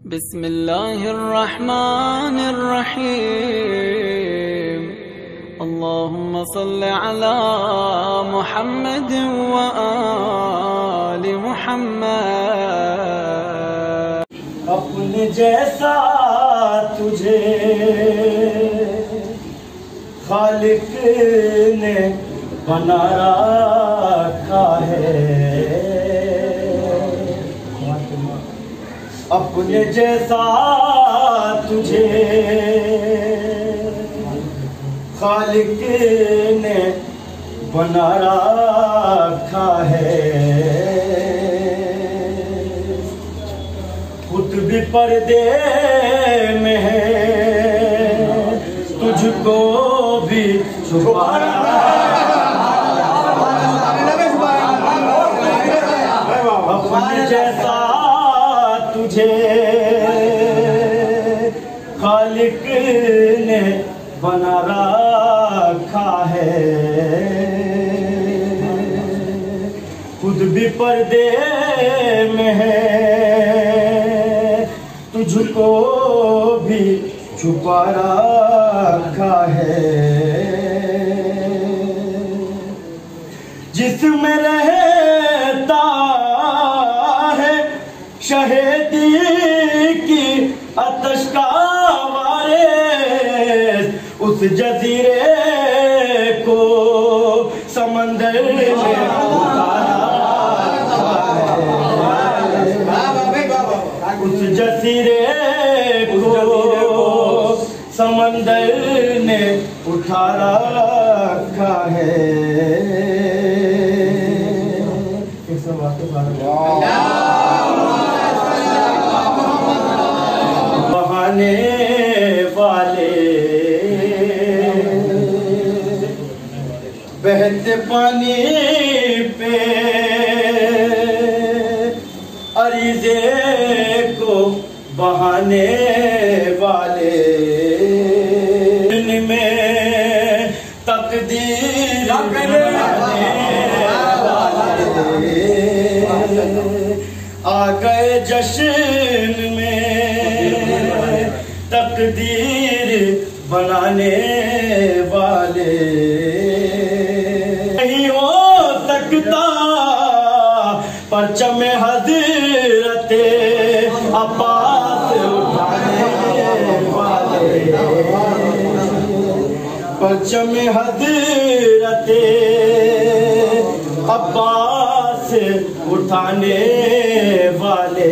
बिस्मिल्लाहिर्रहमानिर्रहीम। अल्लाहुम्मा सल्लि अला मुहम्मद व आलि मुहम्मद। अपने जैसा तुझे खालिक ने बना रखा है, अपने जैसा तुझे खालिक ने बना रखा है। खुद भी पर्दे में है, तुझको भी छुपा रखा है। अपने जैसा तुझे खालिक ने बना रखा है, खुद भी पर्दे में है, तुझको भी छुपा रखा है। जिसमें रहता है शहीदी की आतश का वारिस, उस जजीरे को समंदर में उस जजीरे को समंदर ने उठा रखा है। बहाने वाले बहते पानी पे अरीज़े को बहाने वाले, इनमें तकदीर आ गए जश्न में तकदीर बनाने वाले। नहीं हो सकता परचम हज़रते अब्बास उठाने वाले, परचम हज़रते अब्बास उठाने वाले।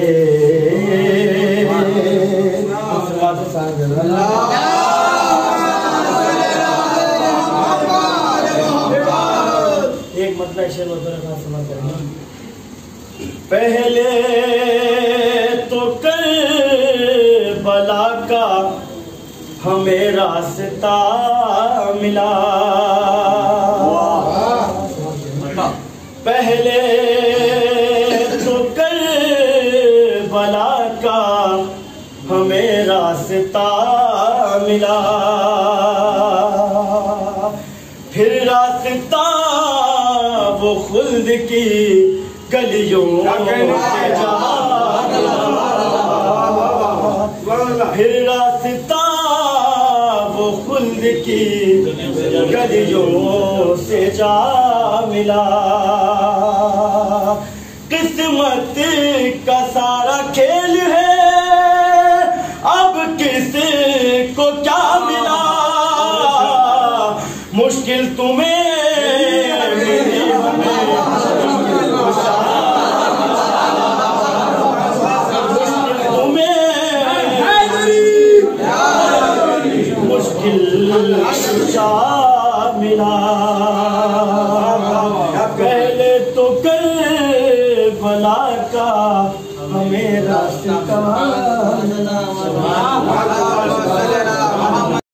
एक मतलब शेर समझ करेंगे। पहले तो करबला का हमें रास्ता मिला, पहले तो करबला का हमें रास्ता मिला, फिर रास्ता वो खुल्द की गलियों से जा, फिर रास्ता वो खुल्द की गलियों से जा मिला। किस्मत का सारा खेल है, अब किसी को क्या मिला, मुश्किल तुम्हें मिला। पहले तो करबला का हमें रास्ता